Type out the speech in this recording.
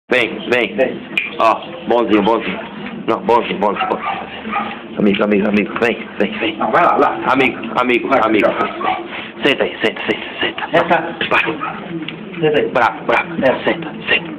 Vem, vem. Ó, bonzinho, bonzinho. Não, bonzinho, bonzinho, bonzinho. Amigo, amigo, amigo. Vem, vem, vem. Não, vai lá. Amigo, amigo, Vai, amigo. vai. Senta aí, senta, senta, senta. Essa. Vai. Senta aí. Bravo, bravo. É. Senta, senta.